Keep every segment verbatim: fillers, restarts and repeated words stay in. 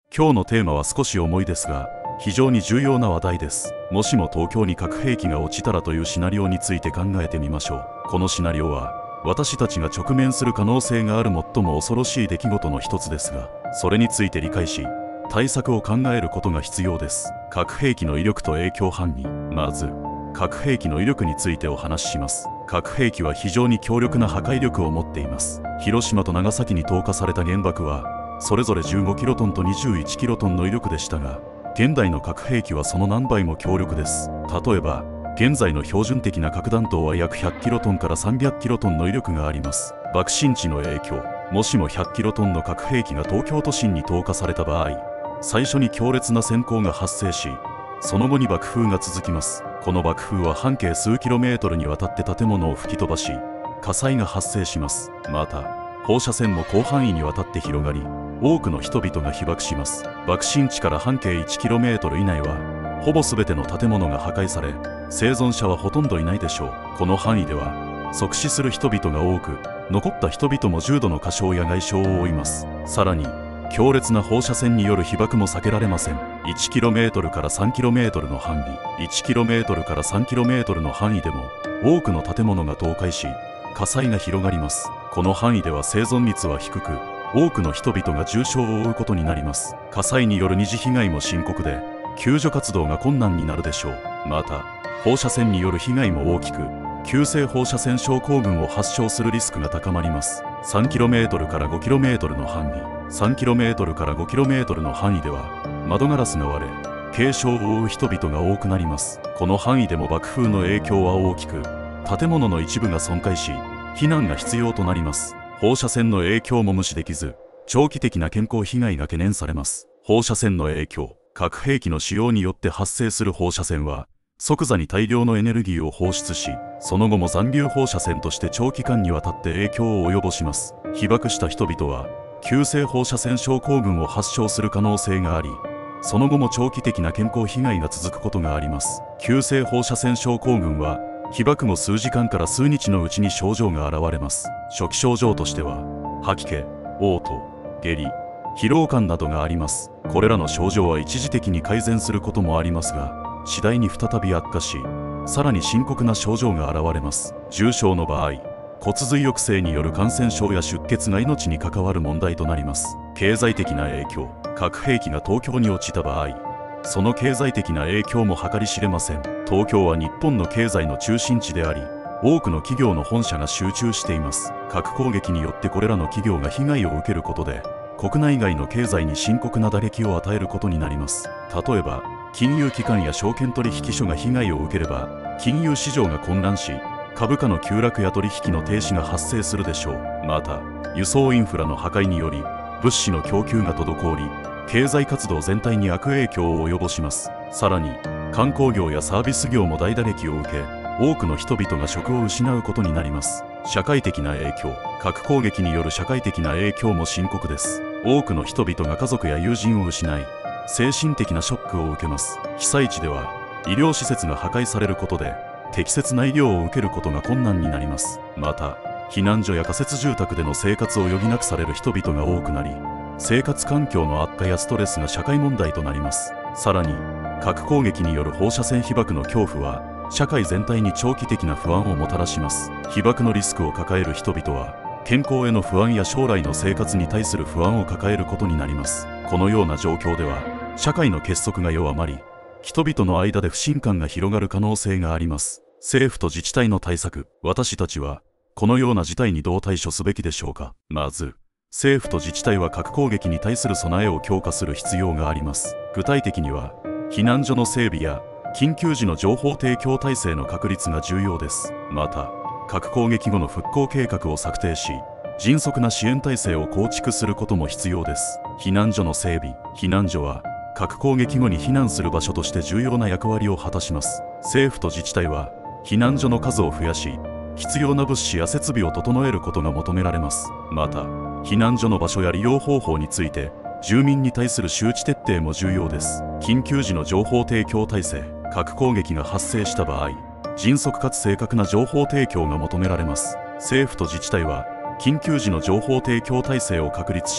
今日のテーマは少し重いですが、非常に重要な話題です。もしも東京に核兵器が落ちたらというシナリオについて考えてみましょう。このシナリオは、私たちが直面する可能性がある最も恐ろしい出来事の一つですが、それについて理解し、対策を考えることが必要です。核兵器の威力と影響範囲。まず、核兵器の威力についてお話しします。核兵器は非常に強力な破壊力を持っています。広島と長崎に投下された原爆は、それぞれじゅうごキロトンとにじゅういちキロトンの威力でしたが、現代の核兵器はその何倍も強力です。例えば、現在の標準的な核弾頭は約ひゃくキロトンからさんびゃくキロトンの威力があります。爆心地の影響。もしもひゃくキロトンの核兵器が東京都心に投下された場合、最初に強烈な閃光が発生し、その後に爆風が続きます。この爆風は半径数キロメートルにわたって建物を吹き飛ばし、火災が発生します。また、放射線も広範囲にわたって広がり、多くの人々が被爆します。爆心地から半径いちキロメートル以内は、ほぼ全ての建物が破壊され、生存者はほとんどいないでしょう。この範囲では、即死する人々が多く、残った人々も重度の火傷や外傷を負います。さらに、強烈な放射線による被爆も避けられません。いちキロメートルからさんキロメートルの範囲、いちキロメートルからさんキロメートルの範囲でも、多くの建物が倒壊し、火災が広がります。この範囲では生存率は低く、多くの人々が重傷を負うことになります。火災による二次被害も深刻で、救助活動が困難になるでしょう。また、放射線による被害も大きく、急性放射線症候群を発症するリスクが高まります。さんキロメートルからごキロメートルの範囲、さんキロメートルからごキロメートルの範囲では、窓ガラスが割れ、軽傷を負う人々が多くなります。この範囲でも爆風の影響は大きく、建物の一部が損壊し、避難が必要となります。放射線の影響も無視できず、長期的な健康被害が懸念されます。放射線の影響。核兵器の使用によって発生する放射線は、即座に大量のエネルギーを放出し、その後も残留放射線として長期間にわたって影響を及ぼします。被爆した人々は、急性放射線症候群を発症する可能性があり、その後も長期的な健康被害が続くことがあります。急性放射線症候群は、被爆後数時間から数日のうちに症状が現れます。初期症状としては、吐き気、嘔吐、下痢、疲労感などがあります。これらの症状は一時的に改善することもありますが、次第に再び悪化し、さらに深刻な症状が現れます。重症の場合、骨髄抑制による感染症や出血が命に関わる問題となります。経済的な影響。核兵器が東京に落ちた場合、その経済的な影響も計り知れません。東京は日本の経済の中心地であり、多くの企業の本社が集中しています。核攻撃によってこれらの企業が被害を受けることで、国内外の経済に深刻な打撃を与えることになります。例えば、金融機関や証券取引所が被害を受ければ、金融市場が混乱し、株価の急落や取引の停止が発生するでしょう。また、輸送インフラの破壊により、物資の供給が滞り、経済活動全体に悪影響を及ぼします。さらに、観光業やサービス業も大打撃を受け、多くの人々が職を失うことになります。社会的な影響。核攻撃による社会的な影響も深刻です。多くの人々が家族や友人を失い、精神的なショックを受けます。被災地では、医療施設が破壊されることで、適切な医療を受けることが困難になります。また、避難所や仮設住宅での生活を余儀なくされる人々が多くなり、生活環境の悪化やストレスが社会問題となります。さらに、核攻撃による放射線被爆の恐怖は、社会全体に長期的な不安をもたらします。被爆のリスクを抱える人々は、健康への不安や将来の生活に対する不安を抱えることになります。このような状況では、社会の結束が弱まり、人々の間で不信感が広がる可能性があります。政府と自治体の対策。私たちは、このような事態にどう対処すべきでしょうか。まず、政府と自治体は核攻撃に対する備えを強化する必要があります。具体的には、避難所の整備や緊急時の情報提供体制の確立が重要です。また、核攻撃後の復興計画を策定し、迅速な支援体制を構築することも必要です。避難所の整備。避難所は、核攻撃後に避難する場所として重要な役割を果たします。政府と自治体は、避難所の数を増やし、必要な物資や設備を整えることが求められます。また、避難所の場所や利用方法について、住民に対する周知徹底も重要です。緊急時の情報提供体制。核攻撃が発生した場合、迅速かつ正確な情報提供が求められます。政府と自治体は、緊急時の情報提供体制を確立し、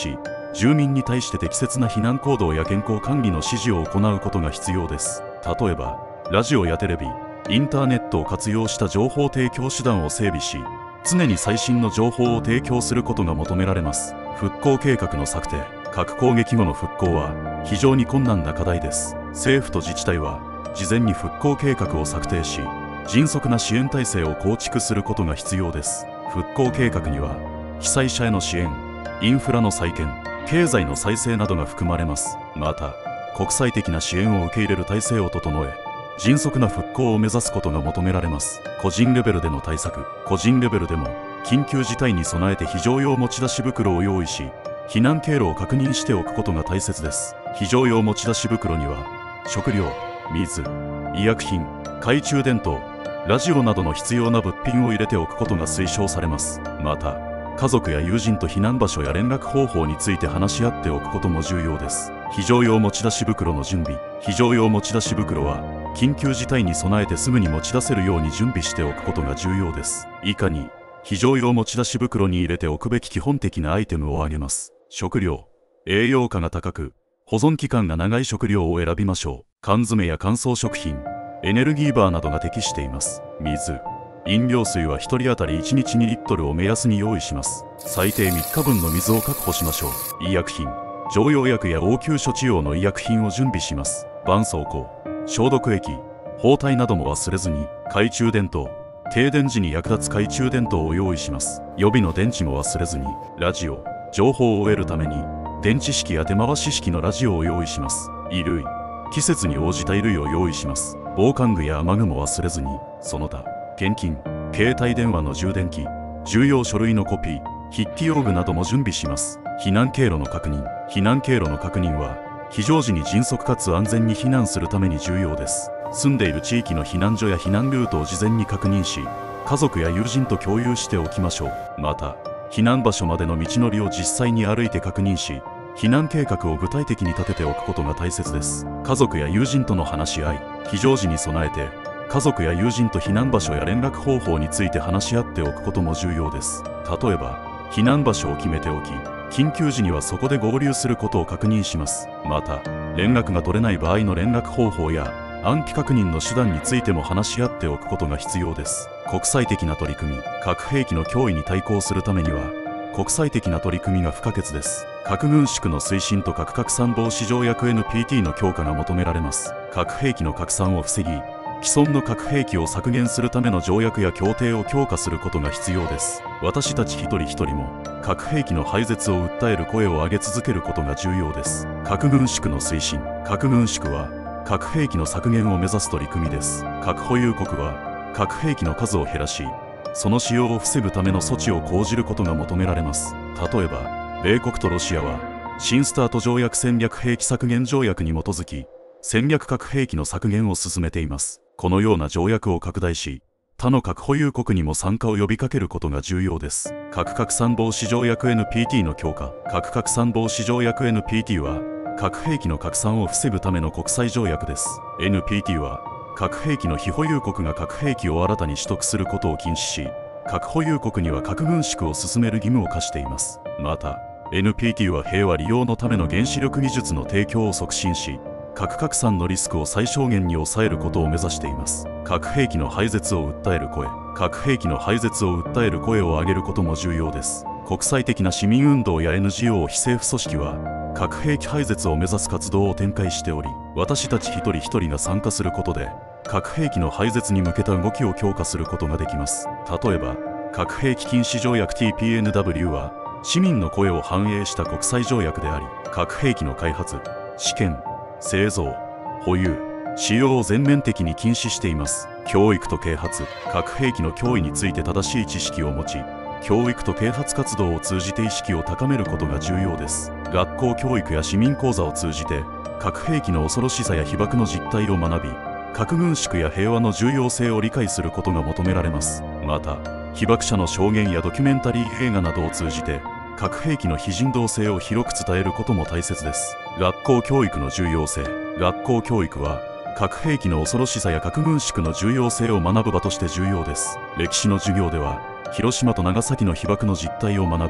住民に対して適切な避難行動や健康管理の指示を行うことが必要です。例えばラジオやテレビ、インターネットを活用した情報提供手段を整備し、常に最新の情報を提供することが求められます。復興計画の策定。核攻撃後の復興は非常に困難な課題です。政府と自治体は事前に復興計画を策定し、迅速な支援体制を構築することが必要です。復興計画には被災者への支援、インフラの再建、経済の再生などが含まれます。また国際的な支援を受け入れる体制を整え、迅速な復興を目指すことが求められます。個人レベルでの対策。個人レベルでも緊急事態に備えて非常用持ち出し袋を用意し、避難経路を確認しておくことが大切です。非常用持ち出し袋には食料、水、医薬品、懐中電灯、ラジオなどの必要な物品を入れておくことが推奨されます。また家族や友人と避難場所や連絡方法について話し合っておくことも重要です。非常用持ち出し袋の準備。非常用持ち出し袋は緊急事態に備えてすぐに持ち出せるように準備しておくことが重要です。以下に非常用持ち出し袋に入れておくべき基本的なアイテムを挙げます。食料。栄養価が高く保存期間が長い食料を選びましょう。缶詰や乾燥食品、エネルギーバーなどが適しています。水。飲料水はひとり当たりいちにちにリットルを目安に用意します。最低みっかぶんの水を確保しましょう。医薬品。常用薬や応急処置用の医薬品を準備します。絆創膏、消毒液、包帯なども忘れずに。懐中電灯。停電時に役立つ懐中電灯を用意します。予備の電池も忘れずに。ラジオ。情報を得るために電池式や手回し式のラジオを用意します。衣類。季節に応じた衣類を用意します。防寒具や雨具も忘れずに。その他現金、携帯電話の充電器、重要書類のコピー、筆記用具なども準備します。避難経路の確認。避難経路の確認は非常時に迅速かつ安全に避難するために重要です。住んでいる地域の避難所や避難ルートを事前に確認し、家族や友人と共有しておきましょう。また避難場所までの道のりを実際に歩いて確認し、避難計画を具体的に立てておくことが大切です。家族や友人との話し合い。非常時に備えて家族や友人と避難場所や連絡方法について話し合っておくことも重要です。例えば避難場所を決めておき、緊急時にはそこで合流することを確認します。また連絡が取れない場合の連絡方法や安否確認の手段についても話し合っておくことが必要です。国際的な取り組み。核兵器の脅威に対抗するためには国際的な取り組みが不可欠です。核軍縮の推進と核拡散防止条約 エヌピーティー の強化が求められます。核兵器の拡散を防ぎ、既存の核兵器を削減するための条約や協定を強化することが必要です。私たち一人一人も核兵器の廃絶を訴える声を上げ続けることが重要です。核軍縮の推進。核軍縮は核兵器の削減を目指す取り組みです。核保有国は核兵器の数を減らし、その使用を防ぐための措置を講じることが求められます。例えば米国とロシアは新スタート条約戦略兵器削減条約に基づき戦略核兵器の削減を進めています。このような条約を拡大し、他の核保有国にも参加を呼びかけることが重要です。核拡散防止条約 エヌピーティー の強化。核拡散防止条約 エヌピーティー は核兵器の拡散を防ぐための国際条約です。 エヌピーティー は核兵器の非保有国が核兵器を新たに取得することを禁止し、核保有国には核軍縮を進める義務を課しています。また エヌピーティー は平和利用のための原子力技術の提供を促進し、核拡散のリスクを最小限に抑えることを目指しています。核兵器の廃絶を訴える声。核兵器の廃絶を訴える声を上げることも重要です。国際的な市民運動や エヌジーオー 非政府組織は核兵器廃絶を目指す活動を展開しており、私たち一人一人が参加することで核兵器の廃絶に向けた動きを強化することができます。例えば核兵器禁止条約 ティーピーエヌダブリュー は市民の声を反映した国際条約であり、核兵器の開発、試験、製造、保有、使用を全面的に禁止しています。教育と啓発。核兵器の脅威について正しい知識を持ち、教育と啓発活動を通じて意識を高めることが重要です。学校教育や市民講座を通じて核兵器の恐ろしさや被爆の実態を学び、核軍縮や平和の重要性を理解することが求められます。また被爆者の証言やドキュメンタリー映画などを通じて核兵器の非人道性を広く伝えることも大切です。学校教育の重要性。学校教育は核兵器の恐ろしさや核軍縮の重要性を学ぶ場として重要です。歴史の授業では広島と長崎の被爆の実態を学び、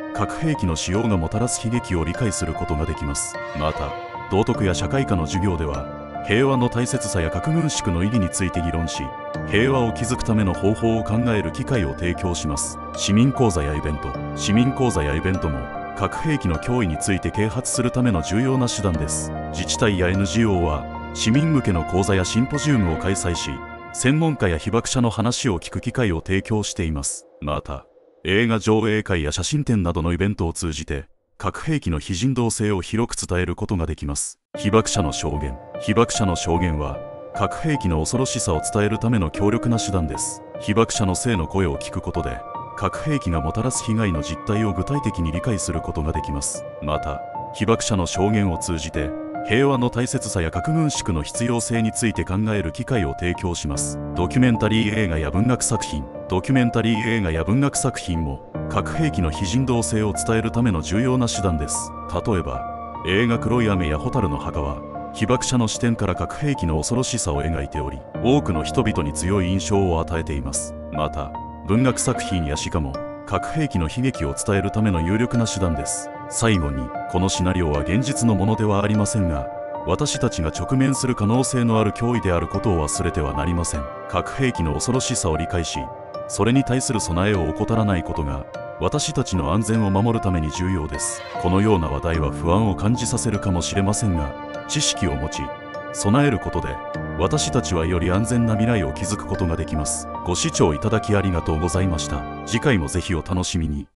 核兵器の使用がもたらす悲劇を理解することができます。また道徳や社会科の授業では平和の大切さや核軍縮の意義について議論し、平和を築くための方法を考える機会を提供します。市民講座やイベント市民講座やイベントも核兵器の脅威について啓発するための重要な手段です。自治体や エヌジーオー は市民向けの講座やシンポジウムを開催し、専門家や被爆者の話を聞く機会を提供しています。また映画上映会や写真展などのイベントを通じて核兵器の非人道性を広く伝えることができます。被爆者の証言被爆者の証言は核兵器の恐ろしさを伝えるための強力な手段です。被爆者の性の声を聞くことで核兵器がもたらす被害の実態を具体的に理解することができます。また被爆者の証言を通じて平和の大切さや核軍縮の必要性について考える機会を提供します。ドキュメンタリー映画や文学作品ドキュメンタリー映画や文学作品も核兵器の非人道性を伝えるための重要な手段です。例えば映画黒い雨や蛍の墓は被爆者の視点から核兵器の恐ろしさを描いており、多くの人々に強い印象を与えています。また文学作品や詩歌も核兵器の悲劇を伝えるための有力な手段です。最後に、このシナリオは現実のものではありませんが、私たちが直面する可能性のある脅威であることを忘れてはなりません。核兵器の恐ろしさを理解し、それに対する備えを怠らないことが私たちの安全を守るために重要です。このような話題は不安を感じさせるかもしれませんが、知識を持ち備えることで私たちはより安全な未来を築くことができます。ご視聴いただきありがとうございました。次回もぜひお楽しみに。